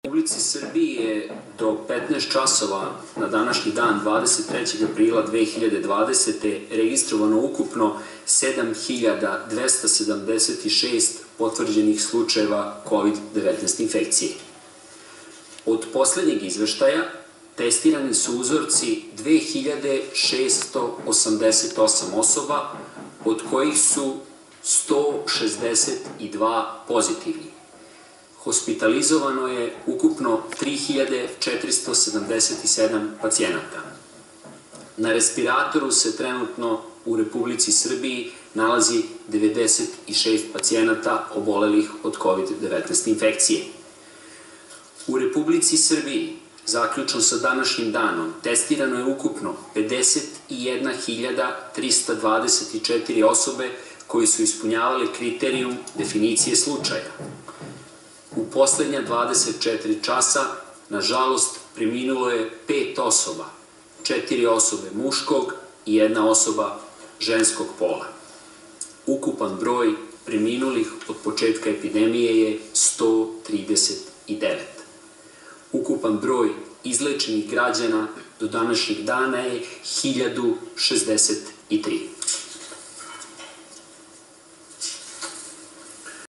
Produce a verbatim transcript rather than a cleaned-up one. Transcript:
U Republici Srbiji je do petnaest časova na današnji dan, dvadeset trećeg aprila dve hiljade dvadesete. registrovano ukupno sedam hiljada dvesta sedamdeset šest potvrđenih slučajeva kovid devetnaest infekcije. Od poslednjeg izveštaja testirani su uzorci dve hiljade šesto osamdeset osam osoba, od kojih su sto šezdeset dva pozitivni. Hospitalizovano je ukupno tri hiljade četiristo sedamdeset sedam pacijenata. Na respiratoru se trenutno u Republici Srbiji nalazi devedeset šest pacijenata obolelih od kovid devetnaest infekcije. U Republici Srbiji, zaključno sa današnjim danom, testirano je ukupno pedeset jedna hiljada trista dvadeset četiri osobe koji su ispunjavali kriterijum definicije slučaja. U poslednja dvadeset četiri časa, nažalost, preminulo je pet osoba, četiri osobe muškog i jedna osoba ženskog pola. Ukupan broj preminulih od početka epidemije je sto trideset devet. Ukupan broj izlečenih građana do današnjeg dana je hiljadu šezdeset tri.